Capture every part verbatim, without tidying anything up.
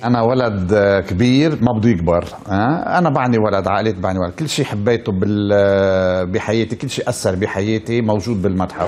أنا ولد كبير ما بده يكبر. أنا بعني ولد، عائلتي بعني ولد، كل شيء حبيته بحياتي، كل شيء أثر بحياتي موجود بالمتحف.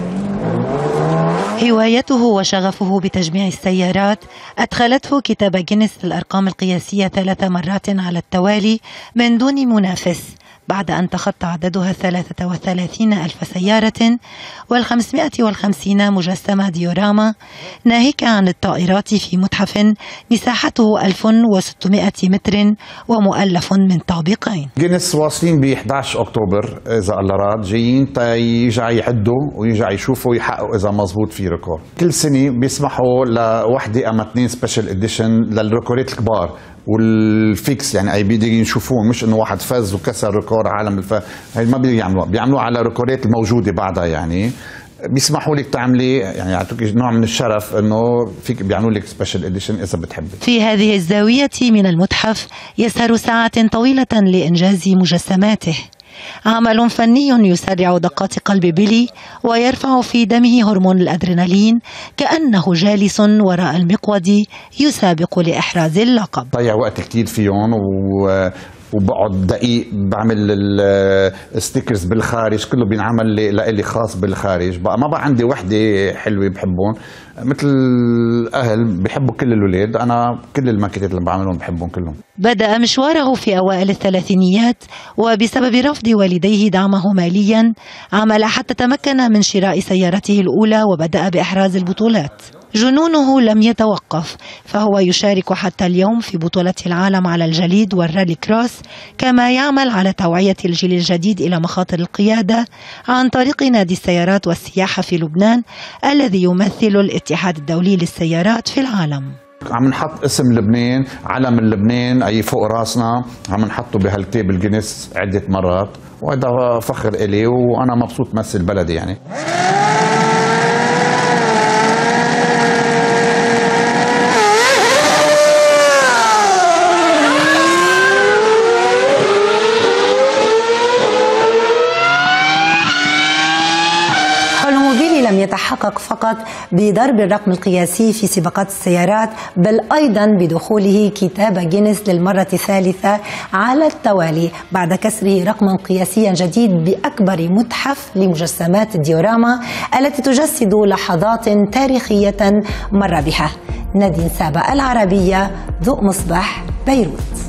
هوايته وشغفه بتجميع السيارات أدخلته كتاب جينيس للأرقام القياسية ثلاث مرات على التوالي من دون منافس، بعد أن تخطى عددها ثلاثة وثلاثين ألف سيارة والخمسمائة وخمسين مجسمة ديوراما، ناهيك عن الطائرات في متحف مساحته ألف وستمائة متر ومؤلف من طابقين. جينيس واصلين ب إحدى عشر أكتوبر إذا الله راد، جايين يرجعوا يعدوا ويرجعوا يشوفوا ويحققوا إذا مزبوط في ريكورد. كل سنة بيسمحوا لوحدة أما اثنين سبيشال إديشن للريكورات الكبار والفيكس، يعني اي بيقدروا يشوفوهم، مش انه واحد فاز وكسر ريكورد عالم الف هي ما بيقدروا يعملوها، بيعملوها على ريكوردات الموجوده بعدها. يعني بيسمحوا لك تعملي، يعني يعطوك نوع من الشرف انه فيك بيعملوا لك سبيشال اديشن اذا بتحبي. في هذه الزاويه من المتحف يسهر ساعات طويله لانجاز مجسماته، عمل فني يسرع دقات قلب بيلي ويرفع في دمه هرمون الأدرينالين، كأنه جالس وراء المقود يسابق لإحراز اللقب. ضيع وقت كتير فيهم و وبقعد دقيق بعمل الستيكرز بالخارج، كله بينعمل لإلي خاص بالخارج. بقى ما بقى عندي وحده حلوه بحبهم، مثل الاهل بحبوا كل الاولاد، انا كل الماكيتات اللي بعملهم بحبهم كلهم. بدأ مشواره في أوائل الثلاثينيات، وبسبب رفض والديه دعمه ماليا عمل حتى تمكن من شراء سيارته الأولى وبدأ بإحراز البطولات. جنونه لم يتوقف، فهو يشارك حتى اليوم في بطولة العالم على الجليد والرالي كروس، كما يعمل على توعية الجيل الجديد إلى مخاطر القيادة عن طريق نادي السيارات والسياحة في لبنان الذي يمثل الاتحاد الدولي للسيارات في العالم. عم نحط اسم لبنان، علم لبنان اي فوق راسنا، عم نحطه بهالكتاب الجينيس عدة مرات، وهذا فخر إلي وانا مبسوط مثل بلدي يعني. لم يتحقق فقط بضرب الرقم القياسي في سباقات السيارات، بل أيضا بدخوله كتاب جينيس للمرة الثالثة على التوالي بعد كسره رقما قياسيا جديد بأكبر متحف لمجسمات الديوراما التي تجسد لحظات تاريخية مر بها. نادين سابا، العربية، ضوء مصباح، بيروت.